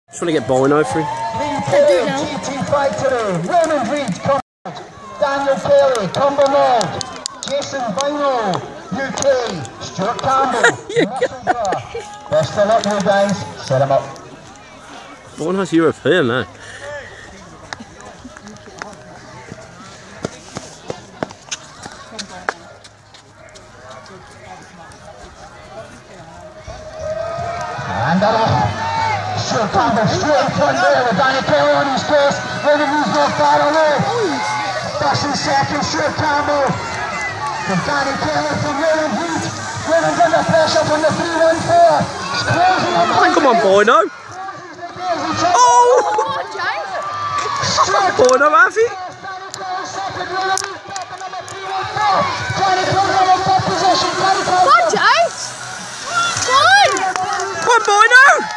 Just want to get Bono through. Raymond Reed, Daniel Kelly, Cumbernauld, Jason Vino, UK, Stuart Campbell, best of luck, you guys. Set him up. Bono's European now. And Stuart Campbell straight in front there with Daniel Kelly on his case. Raymond Reed's not far away. First and second, Stuart Campbell. From Danny Kelly from Raymond Reed. Raymond's under pressure from the 3-1-4. Come on, Bono. Oh! Bono, have you? Come on, James! Come on! Come on, Bono!